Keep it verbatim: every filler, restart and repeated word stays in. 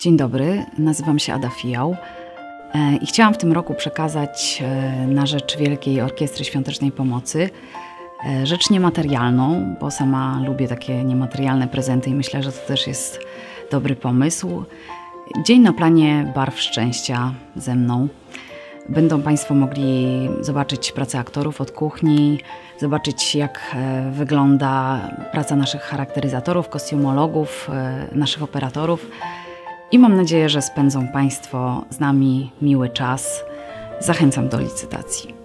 Dzień dobry, nazywam się Ada Fijał i chciałam w tym roku przekazać na rzecz Wielkiej Orkiestry Świątecznej Pomocy rzecz niematerialną, bo sama lubię takie niematerialne prezenty i myślę, że to też jest dobry pomysł. Dzień na planie Barw Szczęścia ze mną. Będą Państwo mogli zobaczyć pracę aktorów od kuchni, zobaczyć jak wygląda praca naszych charakteryzatorów, kostiumologów, naszych operatorów. I mam nadzieję, że spędzą Państwo z nami miły czas. Zachęcam do licytacji.